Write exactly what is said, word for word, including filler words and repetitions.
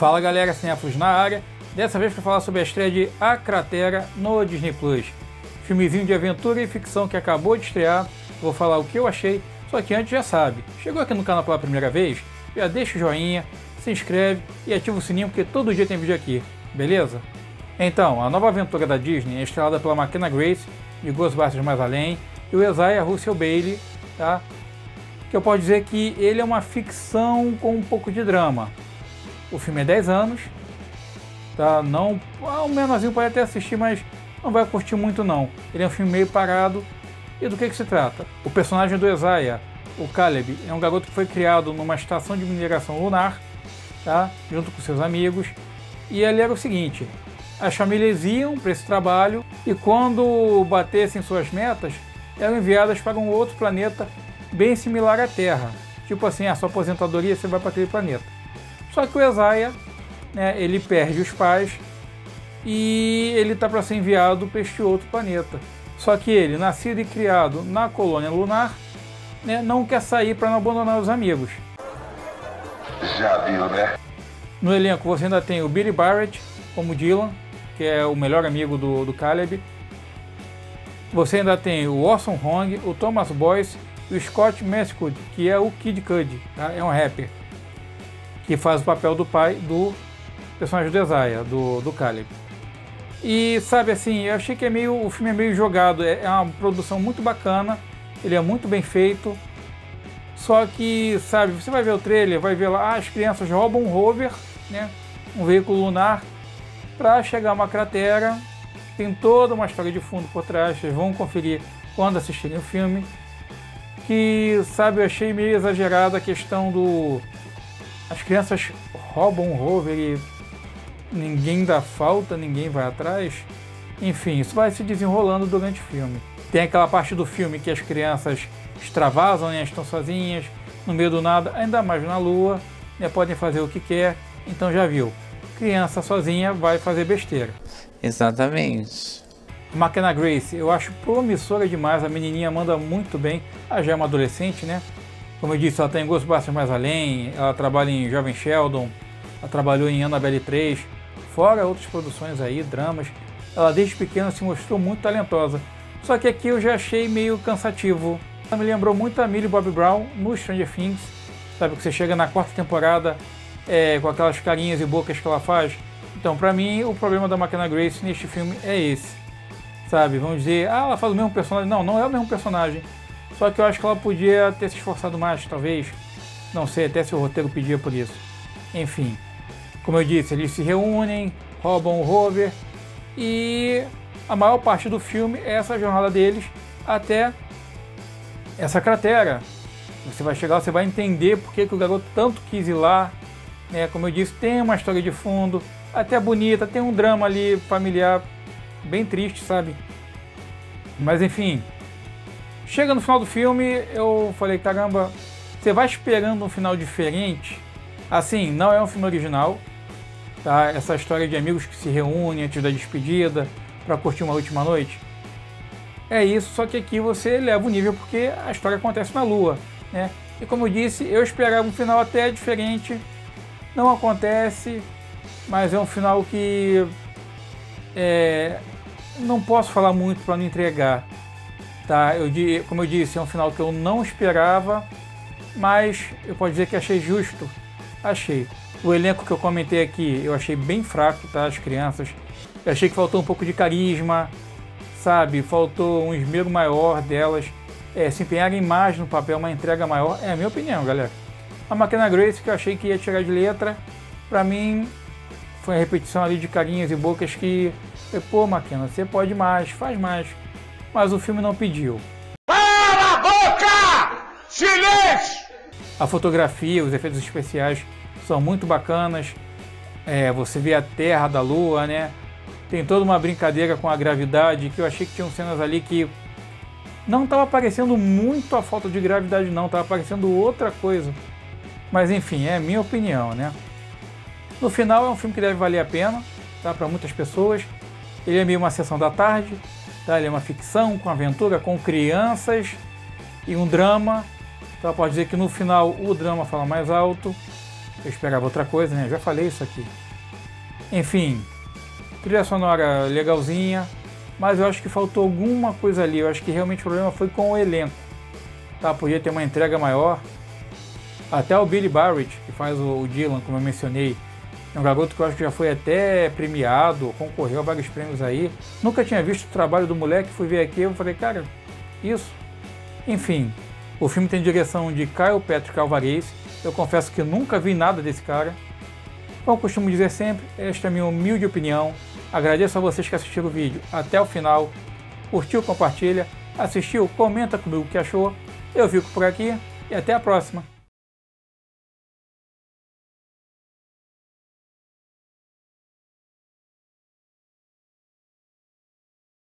Fala galera, cinéfilos na área, dessa vez para falar sobre a estreia de A Cratera no Disney Plus. Filmezinho de aventura e ficção que acabou de estrear, vou falar o que eu achei, só que antes já sabe, chegou aqui no canal pela primeira vez, já deixa o joinha, se inscreve e ativa o sininho porque todo dia tem vídeo aqui, beleza? Então, a nova aventura da Disney é estrelada pela McKenna Grace, de Ghostbusters Mais Além, e o Isaiah Russell Bailey, tá? Que eu posso dizer que ele é uma ficção com um pouco de drama. O filme é dez anos, tá? Não, ah, o menorzinho pode até assistir, mas não vai curtir muito não. Ele é um filme meio parado. E do que que se trata? O personagem do Isaiah, o Caleb, é um garoto que foi criado numa estação de mineração lunar, tá? Junto com seus amigos. E ele era o seguinte, as famílias iam para esse trabalho e quando batessem suas metas, eram enviadas para um outro planeta bem similar à Terra. Tipo assim, a sua aposentadoria você vai para aquele planeta. Só que o Isaiah, né, ele perde os pais e ele está para ser enviado para este outro planeta. Só que ele, nascido e criado na colônia lunar, né, não quer sair para não abandonar os amigos. Já viu, né? No elenco você ainda tem o Billy Barrett como Dylan, que é o melhor amigo do, do Caleb. Você ainda tem o Orson Hong, o Thomas Boyce e o Scott Mescud, que é o Kid Cudi, tá? É um rapper, que faz o papel do pai do personagem do Isaiah, do, do Caleb. E sabe assim, eu achei que é meio, o filme é meio jogado, é, é uma produção muito bacana, ele é muito bem feito, só que, sabe, você vai ver o trailer, vai ver lá, ah, as crianças roubam um rover, né, um veículo lunar, para chegar a uma cratera, tem toda uma história de fundo por trás, vocês vão conferir quando assistirem o filme, que, sabe, eu achei meio exagerada a questão do... As crianças roubam um rover e ninguém dá falta, ninguém vai atrás. Enfim, isso vai se desenrolando durante o filme. Tem aquela parte do filme que as crianças extravasam, né, estão sozinhas, no meio do nada, ainda mais na lua, né, podem fazer o que quer. Então já viu, criança sozinha vai fazer besteira. Exatamente. A McKenna Grace, eu acho promissora demais, a menininha manda muito bem. Ela já é uma adolescente, né? Como eu disse, ela está em Ghostbusters Mais Além, ela trabalha em Jovem Sheldon, ela trabalhou em Annabelle três, fora outras produções aí, dramas. Ela desde pequena se mostrou muito talentosa. Só que aqui eu já achei meio cansativo. Ela me lembrou muito a Millie Bobby Brown no Stranger Things. Sabe que você chega na quarta temporada é, com aquelas carinhas e bocas que ela faz. Então, pra mim, o problema da McKenna Grace neste filme é esse. Sabe, vamos dizer, ah, ela faz o mesmo personagem. Não, não é o mesmo personagem. Só que eu acho que ela podia ter se esforçado mais, talvez. Não sei, até se o roteiro pedia por isso. Enfim, como eu disse, eles se reúnem, roubam o rover e a maior parte do filme é essa jornada deles até essa cratera. Você vai chegar, você vai entender porque que o garoto tanto quis ir lá. Né? Como eu disse, tem uma história de fundo, até bonita, tem um drama ali familiar bem triste, sabe? Mas enfim... Chega no final do filme, eu falei, caramba, você vai esperando um final diferente? Assim, não é um filme original, tá? Essa história de amigos que se reúnem antes da despedida para curtir uma última noite. É isso, só que aqui você eleva o nível porque a história acontece na Lua, né? E como eu disse, eu esperava um final até diferente, não acontece, mas é um final que é, não posso falar muito para não entregar. Tá, eu, como eu disse, é um final que eu não esperava, mas eu posso dizer que achei justo, achei. O elenco que eu comentei aqui, eu achei bem fraco, tá, as crianças. Eu achei que faltou um pouco de carisma, sabe, faltou um esmero maior delas, é, se empenharem mais no papel, uma entrega maior, é a minha opinião, galera. A McKenna Grace, que eu achei que ia tirar de letra, pra mim, foi uma repetição ali de carinhas e bocas que, pô, McKenna, você pode mais, faz mais. Mas o filme não pediu. Cala a boca! Silêncio! A fotografia, os efeitos especiais são muito bacanas. É, você vê a Terra da Lua, né? Tem toda uma brincadeira com a gravidade, que eu achei que tinham cenas ali que não estava parecendo muito a falta de gravidade não, estava parecendo outra coisa. Mas enfim, é a minha opinião, né? No final é um filme que deve valer a pena, tá? Para muitas pessoas. Ele é meio uma sessão da tarde. Tá, ele é uma ficção com aventura, com crianças e um drama. Então pode dizer que no final o drama fala mais alto. Eu esperava outra coisa, né? Já falei isso aqui. Enfim, trilha sonora legalzinha, mas eu acho que faltou alguma coisa ali. Eu acho que realmente o problema foi com o elenco. Tá? Podia ter uma entrega maior. Até o Billy Barrett, que faz o Dylan, como eu mencionei, é um garoto que eu acho que já foi até premiado, concorreu a vários prêmios aí. Nunca tinha visto o trabalho do moleque, fui ver aqui, eu falei, cara, isso. Enfim, o filme tem direção de Kyle Patrick Alvarez. Eu confesso que nunca vi nada desse cara. Como eu costumo dizer sempre, esta é a minha humilde opinião. Agradeço a vocês que assistiram o vídeo até o final. Curtiu, compartilha. Assistiu, comenta comigo o que achou. Eu fico por aqui e até a próxima.